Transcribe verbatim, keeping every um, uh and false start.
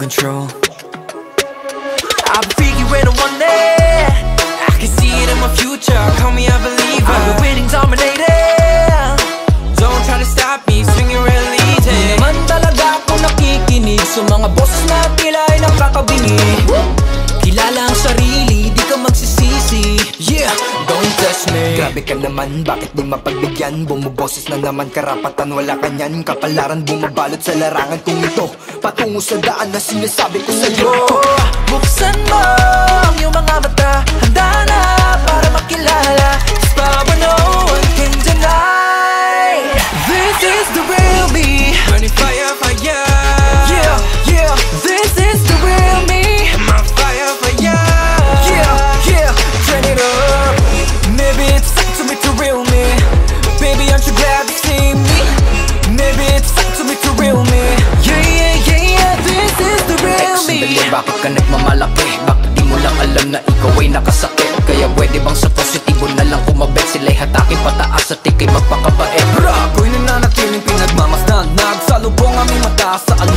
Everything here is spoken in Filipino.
control. I'll be freaky when I want it. I can see it in my future, call me a believer. I'm the winning dominator. Don't try to stop me, swing your elite. Di naman talaga ako nakikinig sa mga boses na tila ay nakakabingi. Kilala ang sarili, di ka magsisisi. Yeah, don't test me. Grabe ka naman, bakit di mapagbigyan? Bumuboses na naman, karapatan wala kanyan. Kapalaran bumabalot sa larangan kong ito, patungo sa daan na sinasabi ko sa'yo. Oh, buksan mo ang iyong mga mata, handa na para makilala. It's power no one can deny. This is the real me. Burning fire, fire. Yeah, yeah, this is the real me. I'm on fire, fire. Yeah, yeah, turn it up. Maybe it's up to me to real me. Baby, aren't you glad to see me? Maybe it's up to me to real me. Yeah, yeah, yeah, yeah, this is the real me. Sandali, bakit ka nagmamalaki? Bakit di mo lang alam na ikaw ay nakasakit? Kaya pwede bang sa positibo na lang kumabit? Sila'y hatakin pataas at ika'y magpakabait. Ako'y nananatiling pinagmamasdan, nagsalubong aming mata sa